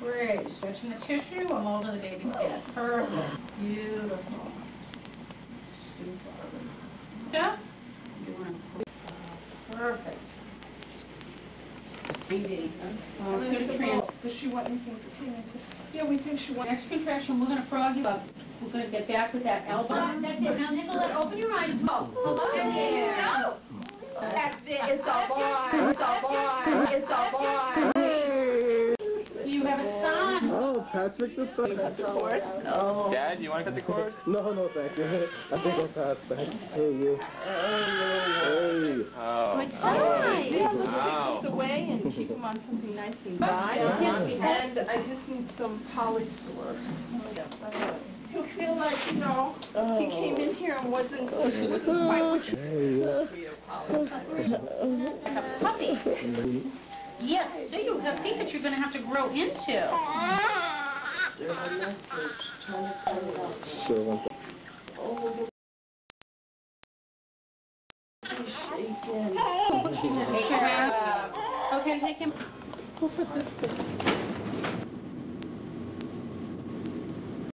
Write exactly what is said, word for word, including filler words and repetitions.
Great. Stretching the tissue while molding the baby's head. Perfect. Beautiful. Super. Yeah? Perfect. Easy. Uh, Does she want anything? Yeah, we think she wants. Next contraction, we're going to frog you up. We're going to get back with that elbow. That's it. Now, Nicolette, open your eyes. Oh, oh there. No. That's it. It's a boy. It's a boy. It's a boy. You have a son. Oh, Patrick the third. Cut the cord? No. Dad, you want to cut the cord? No, no, thank you. I think I'll pass back. Hey, you. Hey. Oh. My God. Yeah, let's Wow. take this away and keep them on something nice and dry. And I just need some polysore. He'll feel like, you know, he came in here and wasn't, he wasn't quite what you A puppy. Yes, so you have feet that you're going to have to grow into. Sure, one second. Okay, take him. We'll put this